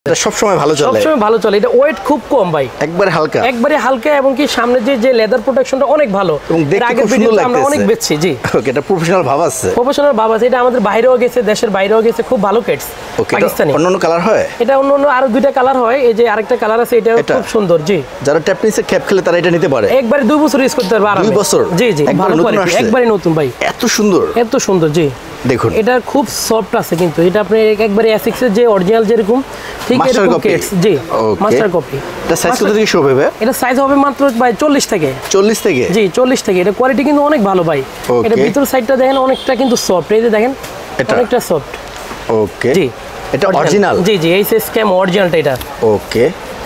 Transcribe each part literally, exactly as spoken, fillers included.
এটা সব সময় ভালো চলে সব সময় ভালো চলে এটা ওয়েট খুব কম ভাই একবারে হালকা একবারে হালকা এবং কি সামনে যে যে লেদার প্রোটেকশনটা অনেক ভালো এবং দেখতে খুব সুন্দর লাগছে আমরা অনেক বেচছি জি ওকে এটা প্রফেশনাল ভাব আছে প্রফেশনাল ভাব আছে এটা আমাদের বাইরেও গেছে দেশের বাইরেও গেছে খুব ভালো কেটস ওকে পাকিস্তানি অন্য অন্য কালার হয় এটা অন্য অন্য আরো দুইটা কালার হয় এই যে আরেকটা কালার আছে এটা খুব সুন্দর জি যারা ট্যাপনিসে ক্যাপ খেলে তারা এটা নিতে পারে একবারে দুই বছর ইউজ করতে পারবে আরামে দুই বছর জি জি ভালো কোয়ালিটি একবারে নতুন ভাই এত সুন্দর এত সুন্দর জি দেখুন এটা খুব সফট আছে কিন্তু এটা আপনি একবারে এসিক্স এর যে অরিজিনাল যেরকম ঠিক এরকম কেটস জি মাস্টার কপি এটা সাইজ কত থেকে শুরু হবে এটা সাইজ হবে মাত্র ভাই চল্লিশ থেকে চল্লিশ থেকে জি চল্লিশ থেকে এটা কোয়ালিটি কিন্তু অনেক ভালো ভাই এটা ভিতর সাইডটা দেখেন অনেকটা কিন্তু সফট এই যে দেখেন অনেকটা সফট ওকে জি এটা অরিজিনাল জি জি এই স্ক্যাম অরিজিনালটা এটা ওকে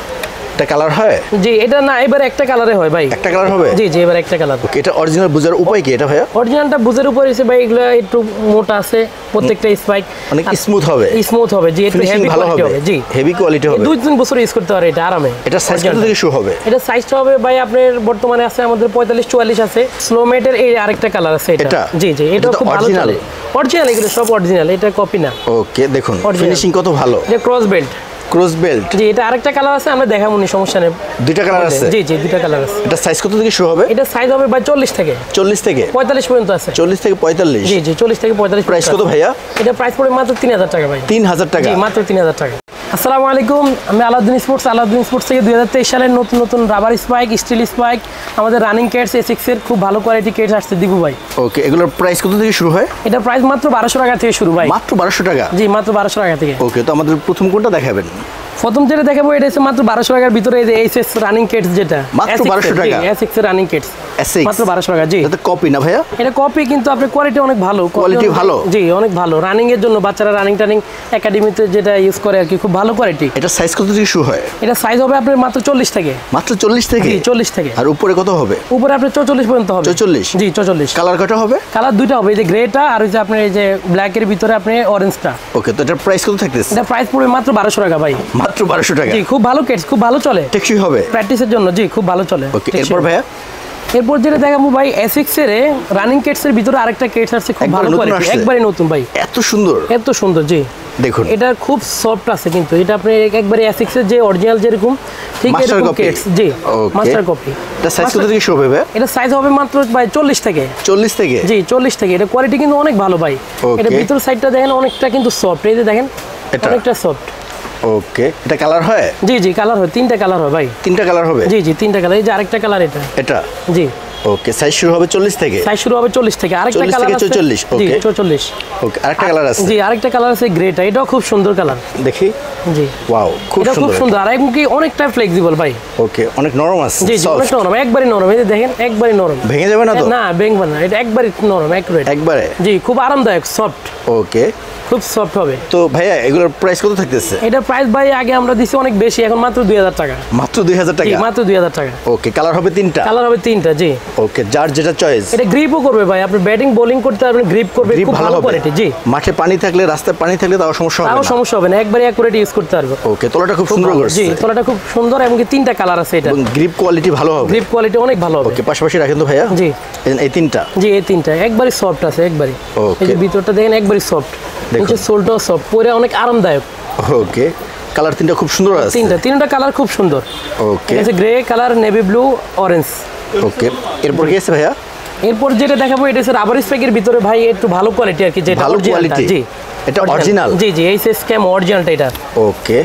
এটা কালার হয় জি এটা না এবারে একটা কালারে হয় ভাই একটা কালার হবে জি জি এবারে একটা কালার ওকে এটা অরিজিনাল বুঝার উপায় কি এটা ভাইয়া অরিজিনালটা বুঝার উপর এসে ভাই এগুলা একটু মোটা আছে প্রত্যেকটা স্পাইক অনেক স্মুথ হবে স্মুথ হবে জি একটু হেভি ভালো হবে জি হেভি কোয়ালিটি হবে দুই তিন বছর ইউজ করতে পারে এটা আরামে এটা সাইজ কত থেকে শুরু হবে এটা সাইজটা হবে ভাই আপনার বর্তমানে আছে আমাদের পঁয়তাল্লিশ চুয়াল্লিশ আছে স্নোমেটের এই আরেকটা কালার আছে এটা জি জি এটা খুব ভালো চলে অরিজিনাল এগুলো সব অরিজিনাল এটা কপি না ওকে দেখুন ফিনিশিং কত ভালো যে ক্রস বেল্ট ক্রস বেল্ট জি এটা আরেকটা কালার আছে আমরা দেখাবো নি সমস্যা নেই দুইটা কালার আছে জি জি দুইটা কালার আছে এটা সাইজ কত থেকে শুরু হবে এটা সাইজ হবে ভাই চল্লিশ থেকে চল্লিশ থেকে পঁয়তাল্লিশ পর্যন্ত আছে চল্লিশ থেকে পঁয়তাল্লিশ জি জি চল্লিশ থেকে পঁয়তাল্লিশ প্রাইস কত ভাইয়া এটা প্রাইস পড়বে মাত্র তিন হাজার টাকা ভাই তিন হাজার টাকা জি মাত্র তিন হাজার টাকা আসসালামু আলাইকুম আমি আলাউদ্দিন স্পোর্টস আলাউদ্দিন স্পোর্টস থেকে দুই হাজার তেইশ সালের নতুন নতুন রাবার স্পাইক স্টিল স্পাইক আমাদের রানিং কেটস এসিক্স এর খুব ভালো কোয়ালিটি কেটস আসছে দিপু ভাই ওকে এগুলোর প্রাইস কত থেকে শুরু হয় এটা প্রাইস মাত্র বারোশো টাকা থেকে শুরু ভাই মাত্র বারোশো টাকা জি মাত্র বারোশো টাকা থেকে ওকে তো আমাদের প্রথম কোনটা দেখাবেন প্রথম যেটা দেখাবো এটা হচ্ছে মাত্র বারোশো টাকার ভিতরে এই যে এইচএস রানিং কেটস যেটা মাত্র বারোশো টাকা এসিক্স এর রানিং কেটস এসিক্স মাত্র বারোশো টাকা জি এটা কপি না ভাইয়া এটা কপি কিন্তু আপনার কোয়ালিটি অনেক ভালো কোয়ালিটি ভালো জি অনেক ভালো রানিং এর জন্য বাচ্চারা রানিং টানিং একাডেমিতে যেটা ইউজ করে আর কি খুব ভালো কোয়ালিটি এটা সাইজ কত থেকে শুরু হয় এটা সাইজ হবে আপনার মাত্র চল্লিশ থেকে মাত্র চল্লিশ থেকে জি চল্লিশ থেকে আর উপরে কত হবে উপরে আপনার চৌচল্লিশ পর্যন্ত হবে চৌচল্লিশ জি চৌচল্লিশ কালার কত হবে কালার দুইটা হবে এই যে গ্রেটা আর ওই যে আপনার এই যে ব্ল্যাক এর ভিতরে আপনি অরেঞ্জটা ওকে তো এটার প্রাইস কত থাকতেছে এটা প্রাইস পড়বে মাত্র বারোশো টাকা ভাই মাত্র বারোশো টাকা জি খুব ভালো কেটস খুব ভালো চলে টেকসই হবে প্র্যাকটিসের জন্য জি খুব ভালো চলে ওকে এরপর ভাইয়া এরপর যেটা দেখাবো ভাই এসিক্স এর রানিং কেটস এর ভিতরে আরেকটা কেটস আছে খুব ভালো কোয়ালিটি একবারে নতুন ভাই এত সুন্দর এত সুন্দর জি দেখুন এটা খুব সফট আছে কিন্তু এটা আপনি একবারে এসিক্স এর যে অরিজিনাল যেরকম ঠিক এরকম কেটস জি মাস্টার কপি এটা সাইজ কত থেকে শুরু হবে এটা সাইজ হবে মাত্র ভাই চল্লিশ থেকে চল্লিশ থেকে জি চল্লিশ থেকে এটা কোয়ালিটি কিন্তু অনেক ভালো ভাই এটা ভিতর সাইডটা দেখেন অনেকটা কিন্তু সফট এই যে দেখেন অনেকটা সফট ওকে এটা কালার হয় জি জি কালার হয় তিনটা কালার হয় ভাই তিনটা কালার হবে জি জি তিনটা কালার এই যে আরেকটা কালার এটা এটা জি ওকে সাইজ শুরু হবে চল্লিশ থেকে সাইজ শুরু হবে চল্লিশ থেকে আরেকটা কালার আছে চৌচল্লিশ জি চৌচল্লিশ ওকে আরেকটা কালার আছে জি আরেকটা কালার আছে গ্রেটা এটাও খুব সুন্দর কালার দেখি জি ওয়াও খুব সুন্দর খুব সুন্দর আর এমন কি অনেকটা ফ্লেক্সিবল ভাই ওকে অনেক নরম আছে জি জি অনেক নরম একবারে নরম এই যে দেখেন একবারে নরম ভেঙে যাবে না তো না ভেঙবে না এটা একবারে নরম একুরেট একবারে জি খুব আরামদায়ক সফট ওকে খুব সফট হবে তো ভাইয়া এগুলোর প্রাইস কত থাকতেছে এটা প্রাইস ভাই আগে আমরা দিছি অনেক বেশি এখন মাত্র দুই হাজার টাকা মাত্র দুই হাজার টাকা মাত্র দুই হাজার টাকা ওকে কালার হবে তিনটা কালার হবে তিনটা জি ওকে যার যেটা চয়েস এটা গ্রিপও করবে ভাই আপনি ব্যাটিং বোলিং করতে পারবেন গ্রিপ করবে খুব ভালো কোয়ালিটি জি মাঠে পানি থাকলে রাস্তায় পানি থাকলে তাও সমস্যা হবে না তাও সমস্যা হবে না একবারে অ্যাকুরেট ইউজ করতে পারবে ওকে তলাটা খুব সুন্দর করছে জি তলাটা খুব সুন্দর এবং কি তিনটা কালার আছে এটা এবং গ্রিপ কোয়ালিটি ভালো হবে গ্রিপ কোয়ালিটি অনেক ভালো হবে ওকে পাশাপাশি রাখেন তো ভাইয়া জি এই তিনটা জি এই তিনটা একবারে সফট আছে একবারে ওকে এই যে ভিতরটা দেখেন একবারে সফট নিচে সোলটাও সফট পরে অনেক আরামদায়ক ওকে কালার তিনটা খুব সুন্দর আছে তিনটা তিনটা কালার খুব সুন্দর ওকে এই যে grey colour navy blue orange okay এরপর কি আছে ভাইয়া এরপর যেটা দেখাবো এটা হচ্ছে রাবার স্পাইকের ভিতরে ভাই একটু ভালো কোয়ালিটি আর কি যেটা ভালো কোয়ালিটি জি এটা অরিজিনাল জি জি এই স্ক্যাম অরিজিনালটা এটা ওকে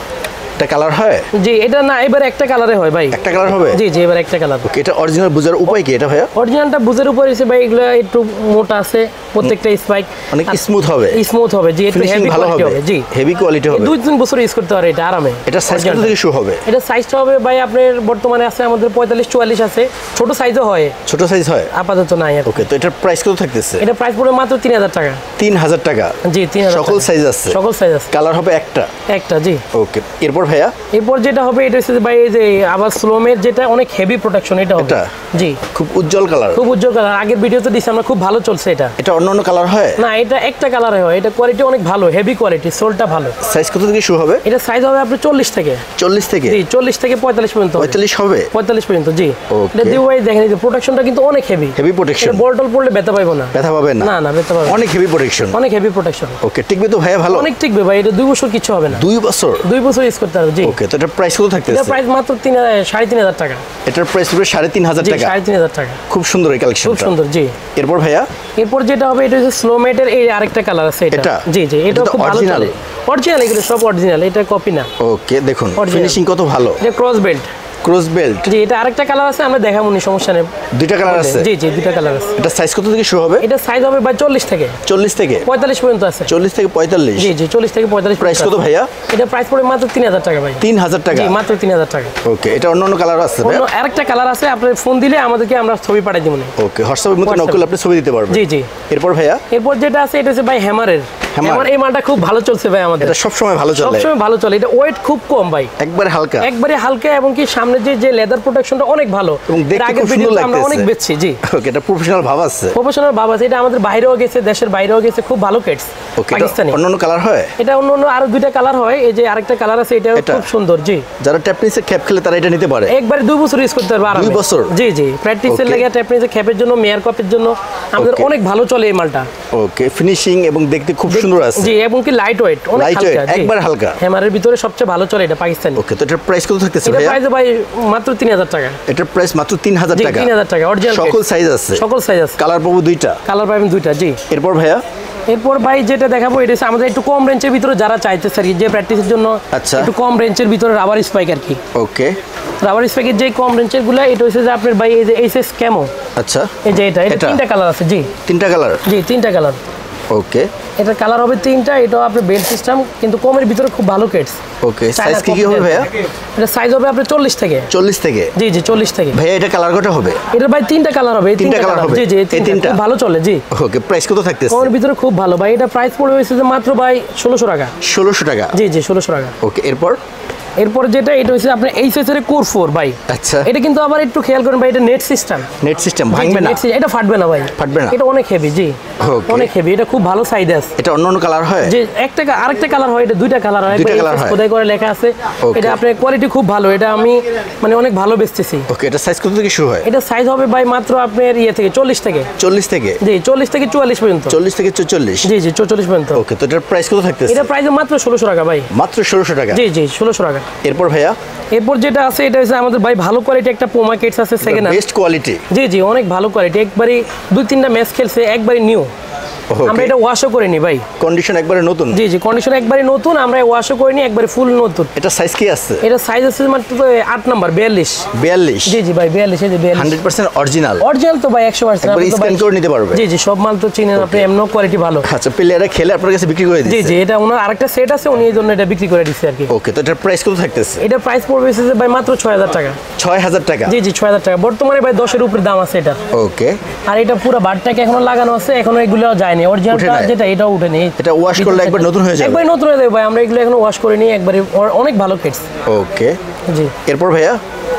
এটা কালার হয় জি এটা না এবারে একটা কালারে হয় ভাই একটা কালার হবে জি জি এবারে একটা কালার ওকে এটা অরিজিনাল বুঝার উপায় কি এটা ভাইয়া অরিজিনালটা বুঝার উপর এসে ভাই এগুলো একটু মোটা আছে প্রত্যেকটা স্পাইক অনেক স্মুথ হবে স্মুথ হবে জি একটু হেভি ভালো হবে জি হেভি কোয়ালিটি হবে দুই তিন বছর ইউজ করতে পারে এটা আরামে এটা সাইজ কত থেকে শুরু হবে এটা সাইজটা হবে ভাই আপনার বর্তমানে আছে আমাদের পঁয়তাল্লিশ চুয়াল্লিশ আছে ছোট সাইজও হয় ছোট সাইজ হয় আপাতত নাই ওকে তো এটার প্রাইস কত থাকতেছে এটা প্রাইস পড়বে মাত্র তিন হাজার টাকা তিন হাজার টাকা জি তিন হাজার সকল সাইজ আছে সকল সাইজ আছে কালার হবে একটা একটা জি ওকে এরপর ভাইয়া এরপর যেটা হবে এটা হচ্ছে ভাই এই যে আবার স্লোমের যেটা অনেক হেভি প্রোটেকশন এটা হবে। জি খুব উজ্জ্বল কালার, খুব উজ্জ্বল কালার। আগের ভিডিওতে দিছি আমরা, খুব ভালো চলছে এটা। এটা অন্য অন্য কালার হয় না, এটা একটা কালারে হয়। এটা কোয়ালিটি অনেক ভালো, হেভি কোয়ালিটি, সোলটা ভালো। সাইজ কত থেকে শুরু হবে? এটা সাইজ হবে আপনার চল্লিশ থেকে চল্লিশ থেকে জি চল্লিশ থেকে পঁয়তাল্লিশ পর্যন্ত। পঁয়তাল্লিশ হবে? পঁয়তাল্লিশ পর্যন্ত জি। Okay. এটা দিও ভাই দেখেন, এই যে প্রোটেকশনটা কিন্তু অনেক হেভি, হেভি প্রোটেকশন। বল টল পড়লে ব্যথা পাইবো না। ব্যথা পাবে না? না না, ব্যথা পাবে। অনেক হেভি প্রোটেকশন, অনেক হেভি প্রোটেকশন। ওকে, টিকবে তো ভাইয়া? ভালো, অনেক টিকবে ভাই। এটা দুই বছর কিছু হবে না। দুই বছর? দুই বছর ইউজ করতে পারবে জি। ওকে, তো এটা প্রাইস কত থাকতেছে? এটা প্রাইস মাত্র তিন সাড়ে তিন হাজার টাকা। এটার প্রাইস হবে সাড়ে তিন হাজার টাকা? সাড়ে তিন হাজার টাকা। খুব সুন্দর এই কালেকশন, খুব সুন্দর জি। এরপর ভাইয়া? এরপর যেটা হবে এটা হচ্ছে স্লোমেটের এই আরেকটা কালার আছে এটা। জি জি, এটা খুব ভালো চলে। অরিজিনাল, এগুলো সব অরিজিনাল, এটা কপি না। ওকে, দেখুন ফিনিশিং কত ভালো। এটা ক্রস বেল্ট। ক্রস বেল্ট জি, এটা আরেকটা কালার আছে, আমরা দেখাবো নি, সমস্যা নেই। দুইটা কালার আছে? জি জি, দুইটা কালার আছে। এটা সাইজ কত থেকে শুরু হবে? এটা সাইজ হবে ভাই চল্লিশ থেকে চল্লিশ থেকে পঁয়তাল্লিশ পর্যন্ত আছে। চল্লিশ থেকে পঁয়তাল্লিশ? জি জি, চল্লিশ থেকে পঁয়তাল্লিশ। প্রাইস কত ভাইয়া? এটা প্রাইস পড়ে মাত্র তিন হাজার টাকা ভাই। তিন হাজার টাকা? জি, মাত্র তিন হাজার টাকা। ওকে, এটা অন্য অন্য কালার আছে? অন্য আরেকটা কালার আছে, আপনি ফোন দিলে আমাদেরকে আমরা ছবি পাঠিয়ে দিব না। ওকে, হোয়াটসঅ্যাপের মধ্যে নক করলে আপনি ছবি দিতে পারবেন? জি জি। এরপর ভাইয়া? এরপর যেটা আছে এটা হচ্ছে ভাই হ্যামারের। হ্যামার এই মালটা খুব ভালো চলছে ভাই আমাদের। এটা সব সময় ভালো চলে? সব সময় ভালো চলে। এটা ওয়েট খুব কম ভাই, একবারে হালকা? একবারে হালকা, এবং কি সামনে যে যে লেদার প্রোটেকশনটা অনেক ভালো, এবং দেখতে খুব সুন্দর লাগতেছে। আমরা অনেক বেচছি জি। ওকে, এটা প্রফেশনাল ভাব আছে? প্রফেশনাল ভাব আছে। এটা আমাদের বাইরেও গেছে, দেশের বাইরেও গেছে, খুব ভালো কেটস। ওকে, পাকিস্তানি। অন্য অন্য কালার হয়? এটা অন্য অন্য আরো দুইটা কালার হয়। এই যে আরেকটা কালার আছে, এটা খুব সুন্দর জি। যারা ট্যাপনিসে ক্যাপ খেলে তারা এটা নিতে পারে? একবারে দুই বছর ইউজ করতে পারবে আরামে। দুই বছর? জি জি, প্র্যাকটিসের লাগে, ট্যাপনিসে ক্যাপের জন্য, মেয়ার কপের জন্য আমাদের অনেক ভালো চলে এই মালটা। ওকে, ফিনিশিং এবং দেখতে খুব সুন্দর আছে জি, এবং কি লাইট ওয়েট, অনেক হালকা, একবার হালকা। হ্যামারের ভিতরে সবচেয়ে ভালো চলে এটা পাকিস্তানি। ওকে, তো এটার প্রাইস কত থাকতেছে ভাই? এটা প্রাইস ভাই মাত্র তিন হাজার টাকা। এটার প্রাইস মাত্র তিন হাজার টাকা? তিন হাজার টাকা অরিজিনাল। সকল সাইজ আছে? সকল সাইজ আছে। কালার পাবো দুইটা? কালার পাবেন দুইটা জি। এরপর ভাইয়া? এরপর ভাই যেটা দেখাবো এটা হচ্ছে আমাদের একটু কম রেঞ্জের ভিতরে যারা চাইতেছে আর কি, যে প্র্যাকটিসের জন্য আচ্ছা একটু কম রেঞ্জের ভিতরে রাবার স্পাইক আর কি। ওকে, রাবার স্পাইকের যে কম রেঞ্জের গুলো, এটা হচ্ছে যে আপনার ভাই এই যে এইচএস ক্যামো। আচ্ছা, এই যে এটা এটা তিনটা কালার আছে জি। তিনটা কালার? জি, তিনটা কালার। ওকে, এটা কালার হবে তিনটা। এটাও আপনার বেল্ট সিস্টেম, কিন্তু কমের ভিতরে খুব ভালো কেটস। ওকে, সাইজ কি কি হবে ভাইয়া? এটা সাইজ হবে আপনার চল্লিশ থেকে চল্লিশ থেকে? জি জি, চল্লিশ থেকে। ভাইয়া এটা কালার কত হবে? এটা ভাই তিনটা কালার হবে। তিনটা কালার হবে? জি জি, এই তিনটা ভালো চলে জি। ওকে, প্রাইস কত থাকতেছে? কমের ভিতরে খুব ভালো ভাই। এটা প্রাইস পড়ে হয়েছে যে মাত্র ভাই ষোলোশো টাকা। ষোলোশো টাকা? জি জি, ষোলোশো টাকা। ওকে, এরপর? এরপর যেটা এটা হচ্ছে আপনার এইচএস এর কোর ফোর ভাই। আচ্ছা, এটা কিন্তু আবার একটু খেয়াল করেন ভাই, এটা নেট সিস্টেম। নেট সিস্টেম ভাঙবে না? এটা ফাটবে না ভাই, ফাটবে না? এটা অনেক হেভি জি, অনেক হেভি। এটা খুব ভালো সাইজ আছে। এটা অন্য অন্য কালার হয়? যে একটা আরেকটা কালার হয়, এটা দুইটা কালার হয়। দুইটা কালার হয়? খোদাই করে লেখা আছে। এটা আপনার কোয়ালিটি খুব ভালো, এটা আমি মানে অনেক ভালো বেচতেছি। ওকে, এটা সাইজ কত থেকে শুরু হয়? এটা সাইজ হবে ভাই মাত্র আপনার ইয়ে থেকে চল্লিশ থেকে। চল্লিশ থেকে? জি, চল্লিশ থেকে চুয়াল্লিশ পর্যন্ত। চল্লিশ থেকে চল্লিশ? জি জি, চল্লিশ পর্যন্ত। ওকে, তো এটার প্রাইস কত থাকতেছে? এটা প্রাইস মাত্র ষোলোশো টাকা ভাই। মাত্র ষোলোশো টাকা? জি জি, ষোলোশো টাকা। এরপর ভাইয়া? এরপর যেটা আছে এটা হচ্ছে আমাদের ভাই ভালো কোয়ালিটি একটা পোমা কেটস আছে, সেকেন্ড হ্যান্ড, বেস্ট কোয়ালিটি। জি জি, অনেক ভালো কোয়ালিটি। একবারে দুই তিনটা ম্যাচ খেলছে, একবারে নিউ। আমরা এটা ওয়াশও করিনি ভাই, কন্ডিশন একবারে নতুন? জি জি, কন্ডিশন একবারে নতুন, আমরা ওয়াশও করিনি, একবারে ফুল নতুন। এটা সাইজ কি আছে? এটা সাইজ আছে মাত্র আট নাম্বার, বিয়াল্লিশ। বিয়াল্লিশ? জি জি ভাই, বিয়াল্লিশ। এই যে বিয়াল্লিশ হান্ড্রেড পার্সেন্ট অরিজিনাল? অরিজিনাল তো ভাই, একশো পার্সেন্ট। একবার স্ক্যান করে নিতে পারবে? জি জি, সব মাল তো চিনেন আপনি, এমন কোয়ালিটি ভালো। আচ্ছা, প্লেয়াররা খেলে আপনার কাছে বিক্রি করে দিচ্ছে? জি জি, এটা ওনার আরেকটা সেট আছে, উনি এই জন্য এটা বিক্রি করে দিচ্ছে আর কি। ওকে, তো এটার প্রাইস কত থাকতেছে? এটা প্রাইস পড়বে যে ভাই মাত্র ছয় হাজার টাকা। ছয় হাজার টাকা? জি জি, ছয় হাজার টাকা বর্তমানে ভাই, দশের উপরে দাম আছে এটা। ওকে, আর এটা পুরো বারটাকে এখনো লাগানো আছে, এখনো এগুলো যায়নি। অরিজিনালটা যেটা এটাও উঠেনি। এটা ওয়াশ করলে একবার নতুন হয়ে যাবে? একবার নতুন হয়ে যাবে ভাই, আমরা এগুলো এখনো ওয়াশ করিনি, একবারে অনেক ভালো কেটস। ওকে জি। এরপর ভাইয়া?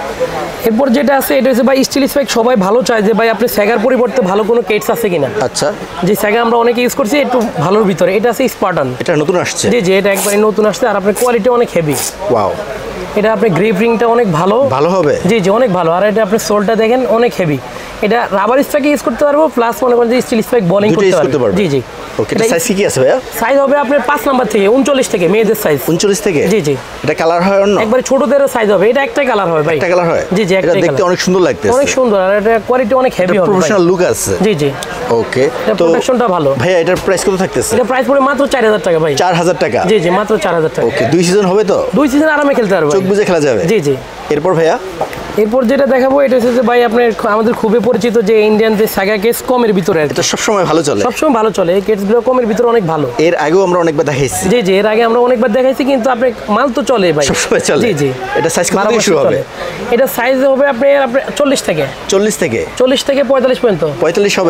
এরপর যেটা আছে এটা হচ্ছে ভাই স্টিল স্পাইক। সবাই ভালো চায় যে ভাই আপনি স্যাগার পরিবর্তে ভালো কোনো কেটস আছে কিনা। আচ্ছা, যে স্যাগা আমরা অনেকে ইউজ করছি একটু ভালোর ভিতরে, এটা আছে স্পার্টান। এটা নতুন আসছে? জি জি, এটা একবারে নতুন আসছে, আর আপনার কোয়ালিটি অনেক হেভি। ওয়াও, এটা আপনার গ্রিপ রিংটা অনেক ভালো ভালো হবে? জি জি, অনেক ভালো। আর এটা আপনি সোলটা দেখেন অনেক হেভি। এটা রাবার স্পাইক ইউজ করতে পারবো, প্লাস মনে করেন যে স্টিল স্পাইক বোলিং করতে পারবো। জি জি। ওকে, এটা সাইজ কি আছে ভাইয়া? সাইজ হবে আপনার পাঁচ নাম্বার থেকে উনচল্লিশ থেকে, মেয়েদের সাইজ উনচল্লিশ থেকে? জি জি। এটা কালার হয় অন্য? একবারে ছোটদের সাইজ হবে। এটা একটা কালার হয় ভাই। একটা কালার হয়? জি জি, এটা দেখতে অনেক সুন্দর লাগতেছে। অনেক সুন্দর, আর এটা কোয়ালিটি অনেক হেভি হবে, প্রফেশনাল লুক আছে। জি জি। ওকে, তো প্রোটেকশনটা ভালো। ভাইয়া এটার প্রাইস কত থাকতেছে? এটা প্রাইস পড়ে মাত্র চার হাজার টাকা ভাই। চার হাজার টাকা? জি জি, মাত্র চার হাজার টাকা। ওকে, দুই সিজন হবে তো? দুই সিজন আরামে খেলতে পারবে, চোখ বুজে খেলা যাবে? জি জি। এরপর ভাইয়া? এরপর যেটা দেখাবো এটা হচ্ছে যে ভাই আপনার আমাদের খুবই পরিচিত যে ইন্ডিয়ান যে সাগা কেস কমের ভিতরে, এটা সবসময় ভালো চলে? সবসময় ভালো চলে, এই কেসগুলো কমের ভিতরে অনেক ভালো। এর আগেও আমরা অনেকবার দেখাইছি? জি জি, এর আগে আমরা অনেকবার দেখাইছি, কিন্তু আপনি মাল তো চলে ভাই, সবসময় চলে? জি জি। এটা সাইজ কত থেকে শুরু হবে? এটা সাইজ হবে আপনার আপনার চল্লিশ থেকে? চল্লিশ থেকে? চল্লিশ থেকে পঁয়তাল্লিশ পর্যন্ত। পঁয়তাল্লিশ হবে? জি জি।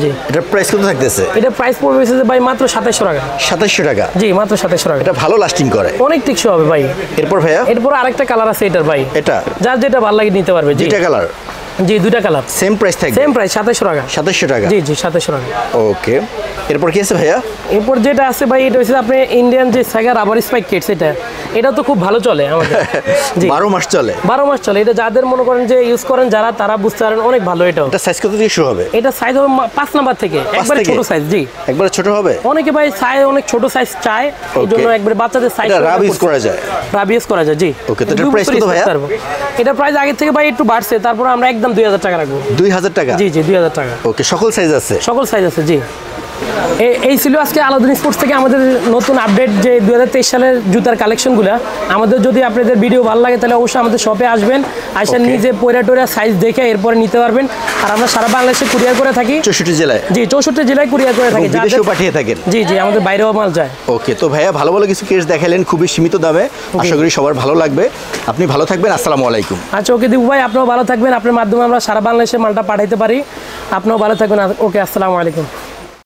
জি। এটার প্রাইস কত থাকতেছে? এটা প্রাইস পড়বে হচ্ছে ভাই মাত্র সাতাশশো টাকা। সাতাশশো টাকা? জি, মাত্র সাতাশশো টাকা। এটা ভালো লাস্টিং করে, অনেক টিকসই হবে ভাই। এরপর ভাইয়া? এরপর আরেকটা কালার আছে এটার ভাই, এটা যার যেটা ভালো লাগে নিতে পারবে। দুইটা কালার? জি, দুইটা কালার। সেম প্রাইস থাকবে? সেম প্রাইস, সাতাশশো টাকা। সাতাশশো টাকা? জি জি, সাতাশশো টাকা। ওকে, এরপর কি আছে ভাইয়া? এরপর যেটা আছে ভাই, এটা হচ্ছে আপনি ইন্ডিয়ান যে সাইগা রাবার স্পাইক কিটস, এটা এটা তো খুব ভালো চলে আমাদের। জি, বারো মাস চলে? বারো মাস চলে। এটা যাদের মনে করেন যে ইউজ করেন যারা, তারা বুঝতে পারেন অনেক ভালো। এটাও এটা সাইজ কত থেকে শুরু হবে? এটা সাইজ হবে মা- পাঁচ নাম্বার থেকে, একবারে ছোট সাইজ। জি, একবারে ছোট হবে? অনেকে ভাই সাইজ অনেক ছোট সাইজ চায়, এই জন্য একবারে বাচ্চাদের সাইজ এটা রাব ইউজ করা যায়? রাব ইউজ করা যায়, জি। ওকে, তো এটার প্রাইস কত ভাইয়া? এটা প্রাইস আগে থেকে ভাই একটু বাড়ছে, তারপর আমরা একদম দুই হাজার টাকা রাখবো। দুই হাজার টাকা? জি জি, দুই হাজার টাকা। ওকে, সকল সাইজ আছে? সকল সাইজ আছে, জি। এ- এই ছিল আজকে আলাউদ্দিন স্পোর্টস থেকে আমাদের নতুন আপডেট, যে দুই হাজার তেইশ সালের জুতার কালেকশনগুলো। আমাদের যদি আপনাদের ভিডিও ভালো লাগে তাহলে অবশ্যই আমাদের শপে আসবেন, আসেন Okay. নিজে পয়রা টয়রা সাইজ দেখে এরপরে নিতে পারবেন। আর আমরা সারা বাংলাদেশে কুরিয়ার করে থাকি, চৌষট্টি জেলায়? জি, চৌষট্টি জেলায় কুরিয়ার করে থাকি। এবং বিদেশেও পাঠিয়ে থাকেন? জি জি, আমাদের বাইরেও মাল যায়। ওকে, তো ভাইয়া ভালো ভালো কিছু কেস দেখালেন খুবই সীমিত দামে, আশা করি সবার ভালো লাগবে। আপনি ভালো থাকবেন, আসসালামু আলাইকুম। আচ্ছা, ওকে দিবু ভাই, আপনিও ভালো থাকবেন। আপনার মাধ্যমে আমরা সারা বাংলাদেশে মালটা পাঠাইতে পারি। আপনিও ভালো থাকবেন। ওকে, আসসালামু আলাইকুম।